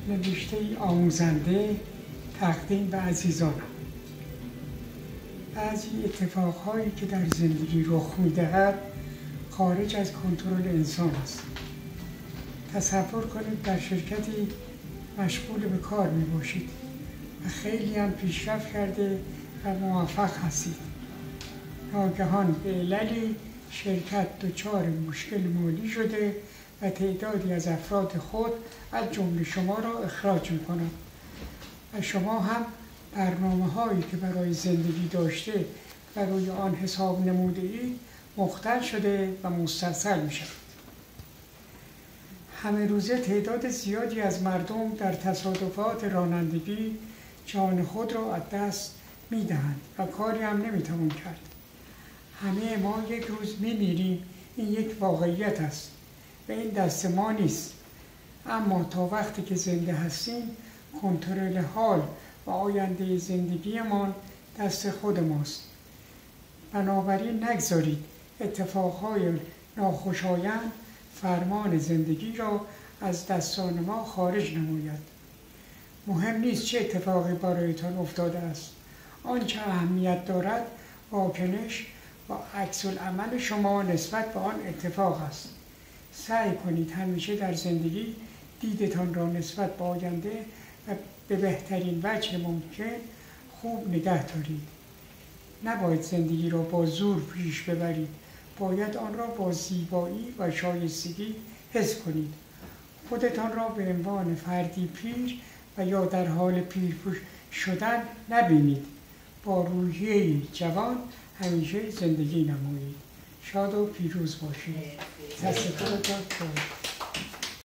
نوشته آموزنده تقدیم به عزیزانم. بعضی اتفاقهایی که در زندگی رخ می‌دهد خارج از کنترل انسان است. تصور کنید در شرکتی مشغول به کار می‌باشید و خیلی هم پیشرفت کرده و موفق هستید. ناگهان به عللی شرکت دچار مشکل مالی شده و تعدادی از افراد خود از جمله شما را اخراج می‌کنند و شما هم برنامه‌هایی که برای زندگی داشته و روی آن حساب نموده اید مختل شده و مستاصل می‌شود. همه روزه تعداد زیادی از مردم در تصادفات رانندگی جان خود را از دست می‌دهند و کاری هم نمی‌توان کرد. همه ما یک روز می‌میریم، این یک واقعیت است و این دست ما نیست. اما تا وقتی که زنده هستیم کنترل حال و آینده زندگیمان دست خود ماست. بنابراین نگذارید اتفاقهای ناخوشایند فرمان زندگی را از دستان ما خارج نماید. مهم نیست چه اتفاقی برایتان افتاده است. آنچه اهمیت دارد واکنش و عکس العمل شما نسبت به آن اتفاق است. سعی کنید همیشه در زندگی دیدتان را نسبت به آینده و به بهترین وجه ممکن خوب نگه دارید. نباید زندگی را با زور پیش ببرید. باید آن را با زیبایی و شایستگی حس کنید. خودتان را به عنوان فردی پیر و یا در حال پیر شدن نبینید. با روحیه جوان همیشه زندگی نمایید. شاد و پیروز باشید. دست خودتان